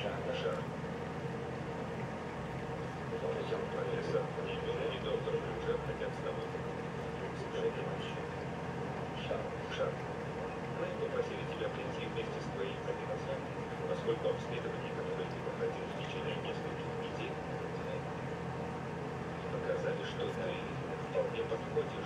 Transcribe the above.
Шар. Профессор, и доктор уже хотят с тобой. Шар. Мы попросили тебя прийти вместе с твоим отцом, поскольку обследования, которые ты проходил в течение нескольких недель, показали, что ты вполне подходишь